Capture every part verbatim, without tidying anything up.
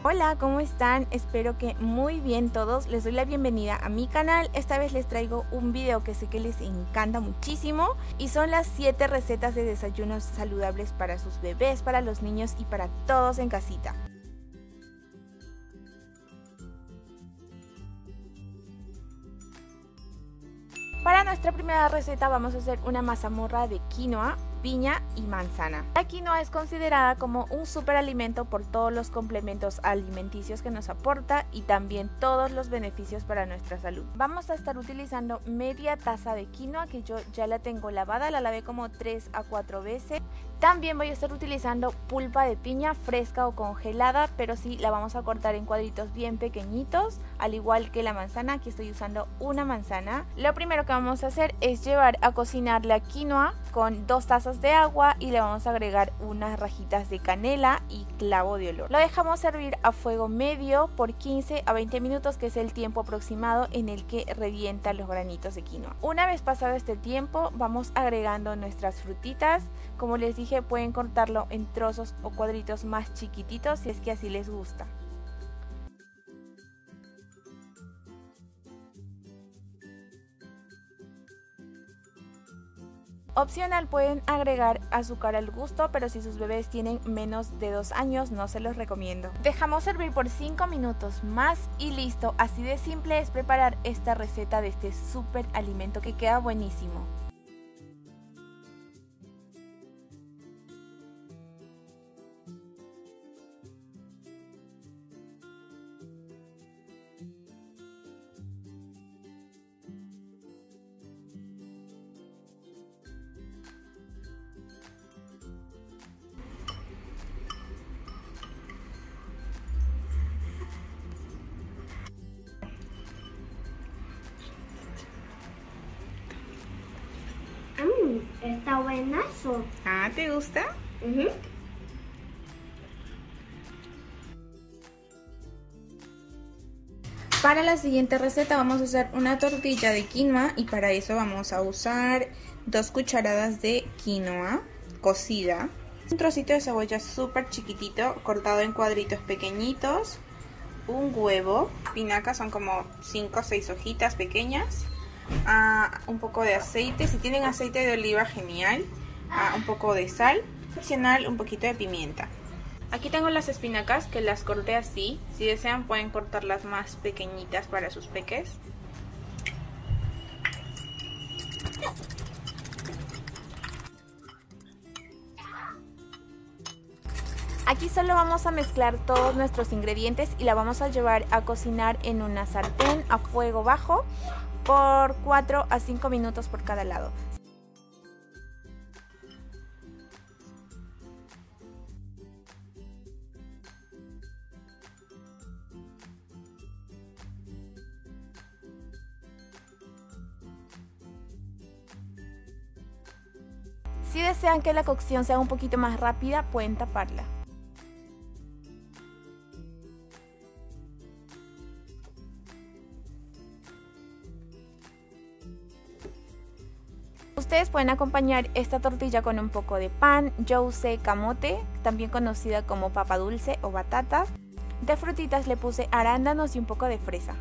Hola, ¿cómo están? Espero que muy bien todos. Les doy la bienvenida a mi canal. Esta vez les traigo un video que sé que les encanta muchísimo y son las siete recetas de desayunos saludables para sus bebés, para los niños y para todos en casita. Para nuestra primera receta vamos a hacer una mazamorra de quinoa, piña y manzana. La quinoa es considerada como un superalimento por todos los complementos alimenticios que nos aporta y también todos los beneficios para nuestra salud. Vamos a estar utilizando media taza de quinoa que yo ya la tengo lavada, la lavé como tres a cuatro veces. También voy a estar utilizando pulpa de piña fresca o congelada, pero sí la vamos a cortar en cuadritos bien pequeñitos, al igual que la manzana. Aquí estoy usando una manzana. Lo primero que vamos a hacer es llevar a cocinar la quinoa con dos tazas de agua y le vamos a agregar unas rajitas de canela y clavo de olor. Lo dejamos servir a fuego medio por quince a veinte minutos, que es el tiempo aproximado en el que revienta los granitos de quinoa. Una vez pasado este tiempo vamos agregando nuestras frutitas. Como les dije, pueden cortarlo en trozos o cuadritos más chiquititos si es que así les gusta. Opcional, pueden agregar azúcar al gusto, pero si sus bebés tienen menos de dos años no se los recomiendo. Dejamos servir por cinco minutos más y listo. Así de simple es preparar esta receta de este súper alimento que queda buenísimo. Mmm, está buenazo. Ah, ¿te gusta? Uh-huh. Para la siguiente receta vamos a hacer una tortilla de quinoa y para eso vamos a usar dos cucharadas de quinoa cocida, un trocito de cebolla súper chiquitito cortado en cuadritos pequeñitos, un huevo, espinacas son como cinco o seis hojitas pequeñas, uh, un poco de aceite, si tienen aceite de oliva genial, uh, un poco de sal, opcional un poquito de pimienta. Aquí tengo las espinacas que las corté así. Si desean pueden cortarlas más pequeñitas para sus peques. Aquí solo vamos a mezclar todos nuestros ingredientes y la vamos a llevar a cocinar en una sartén a fuego bajo por cuatro a cinco minutos por cada lado. Si desean que la cocción sea un poquito más rápida, pueden taparla. Ustedes pueden acompañar esta tortilla con un poco de pan. Yo usé camote, también conocida como papa dulce o batata. De frutitas le puse arándanos y un poco de fresa.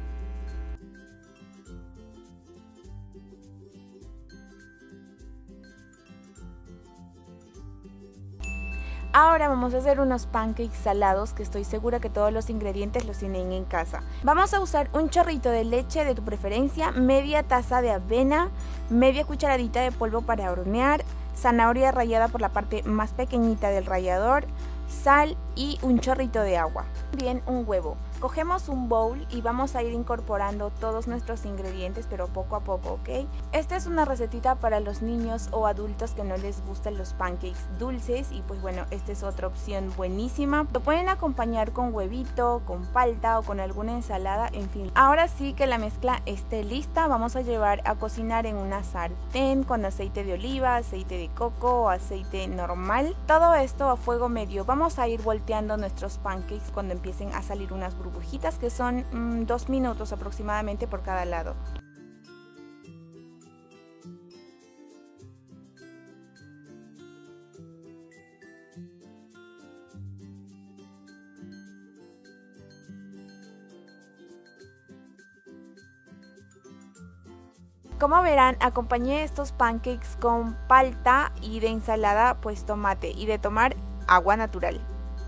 Ahora vamos a hacer unos pancakes salados que estoy segura que todos los ingredientes los tienen en casa. Vamos a usar un chorrito de leche de tu preferencia, media taza de avena, media cucharadita de polvo para hornear, zanahoria rallada por la parte más pequeñita del rallador, sal y un chorrito de agua. Bien, un huevo. Cogemos un bowl y vamos a ir incorporando todos nuestros ingredientes, pero poco a poco, ¿ok? Esta es una recetita para los niños o adultos que no les gustan los pancakes dulces y pues bueno, esta es otra opción buenísima. Lo pueden acompañar con huevito, con palta o con alguna ensalada, en fin. Ahora sí que la mezcla esté lista, vamos a llevar a cocinar en una sartén con aceite de oliva, aceite de coco o aceite normal. Todo esto a fuego medio. Vamos a ir volteando nuestros pancakes cuando empiecen a salir unas burbujas. burbujitas que son mmm, dos minutos aproximadamente por cada lado. Como verán, acompañé estos pancakes con palta y de ensalada pues tomate y de tomar agua natural.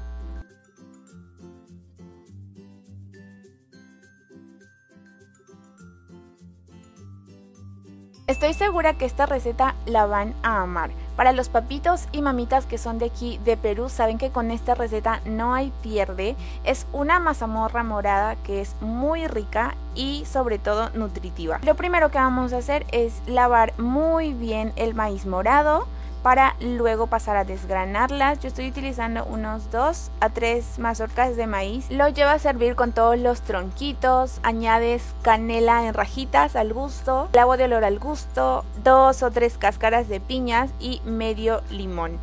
Estoy segura que esta receta la van a amar. Para los papitos y mamitas que son de aquí de Perú, saben que con esta receta no hay pierde. Es una mazamorra morada que es muy rica y sobre todo nutritiva. Lo primero que vamos a hacer es lavar muy bien el maíz morado para luego pasar a desgranarlas. Yo estoy utilizando unos dos a tres mazorcas de maíz. Lo llevo a servir con todos los tronquitos, añades canela en rajitas al gusto, clavo de olor al gusto, dos o tres cáscaras de piñas y medio limón.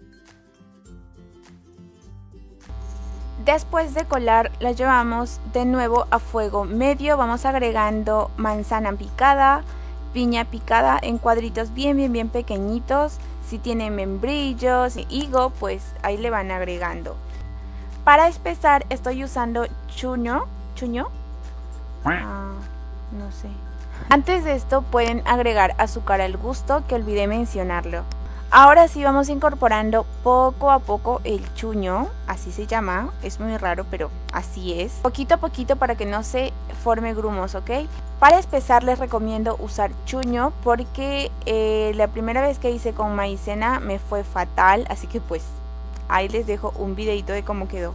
Después de colar, la llevamos de nuevo a fuego medio. Vamos agregando manzana picada, piña picada en cuadritos bien bien bien pequeñitos. Si tienen membrillos y higo, pues ahí le van agregando. Para espesar estoy usando chuño, chuño, ah, no sé. Antes de esto pueden agregar azúcar al gusto, que olvidé mencionarlo. Ahora sí vamos incorporando poco a poco el chuño, así se llama, es muy raro pero así es. Poquito a poquito para que no se forme grumos, ¿ok? Para espesar les recomiendo usar chuño porque eh, la primera vez que hice con maicena me fue fatal, así que pues ahí les dejo un videito de cómo quedó.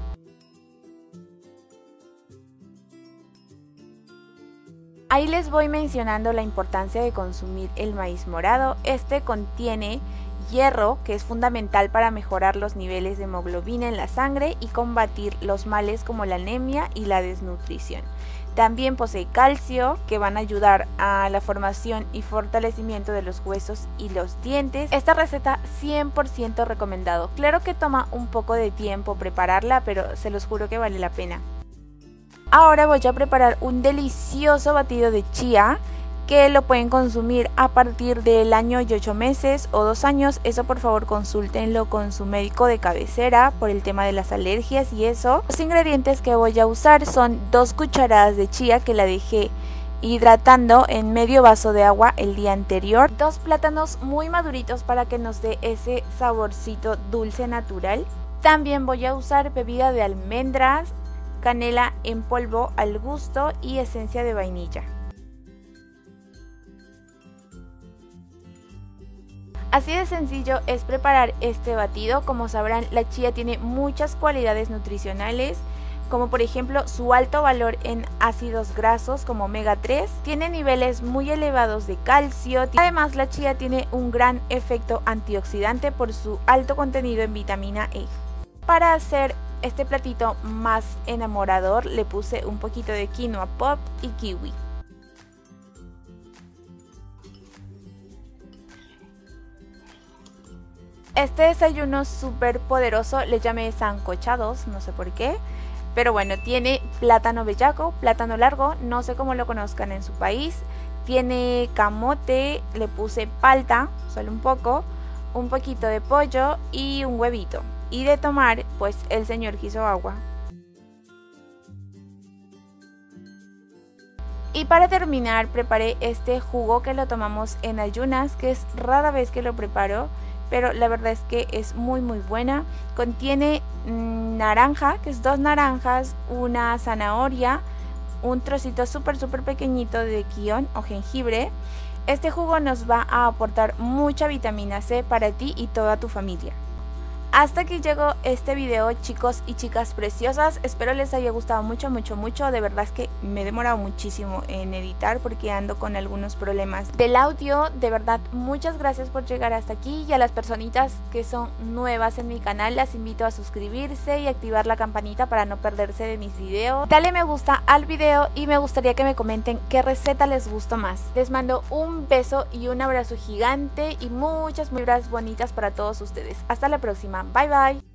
Ahí les voy mencionando la importancia de consumir el maíz morado. Este contiene hierro, que es fundamental para mejorar los niveles de hemoglobina en la sangre y combatir los males como la anemia y la desnutrición. También posee calcio, que van a ayudar a la formación y fortalecimiento de los huesos y los dientes. Esta receta cien por ciento recomendado. Claro que toma un poco de tiempo prepararla, pero se los juro que vale la pena. Ahora voy a preparar un delicioso batido de chía, que lo pueden consumir a partir del año y ocho meses o dos años. Eso por favor consúltenlo con su médico de cabecera por el tema de las alergias y eso. Los ingredientes que voy a usar son dos cucharadas de chía que la dejé hidratando en medio vaso de agua el día anterior, dos plátanos muy maduritos para que nos dé ese saborcito dulce natural. También voy a usar bebida de almendras, canela en polvo al gusto y esencia de vainilla. Así de sencillo es preparar este batido. Como sabrán, la chía tiene muchas cualidades nutricionales, como por ejemplo su alto valor en ácidos grasos como omega tres, tiene niveles muy elevados de calcio. Además, la chía tiene un gran efecto antioxidante por su alto contenido en vitamina E. Para hacer este platito más enamorador le puse un poquito de quinoa pop y kiwi. Este desayuno súper poderoso le llamé sancochados, no sé por qué, pero bueno, tiene plátano bellaco, plátano largo, no sé cómo lo conozcan en su país, tiene camote, le puse palta, solo un poco, un poquito de pollo y un huevito. Y de tomar, pues el señor quiso agua. Y para terminar preparé este jugo que lo tomamos en ayunas, que es rara vez que lo preparo, pero la verdad es que es muy muy buena. Contiene mmm, naranja, que es dos naranjas, una zanahoria, un trocito súper súper pequeñito de kion o jengibre. Este jugo nos va a aportar mucha vitamina C para ti y toda tu familia. Hasta aquí llegó este video, chicos y chicas preciosas. Espero les haya gustado mucho, mucho, mucho. De verdad es que me he demorado muchísimo en editar porque ando con algunos problemas del audio. De verdad, muchas gracias por llegar hasta aquí. Y a las personitas que son nuevas en mi canal, las invito a suscribirse y activar la campanita para no perderse de mis videos. Dale me gusta al video y me gustaría que me comenten qué receta les gustó más. Les mando un beso y un abrazo gigante y muchas vibras bonitas para todos ustedes. Hasta la próxima. Bye bye.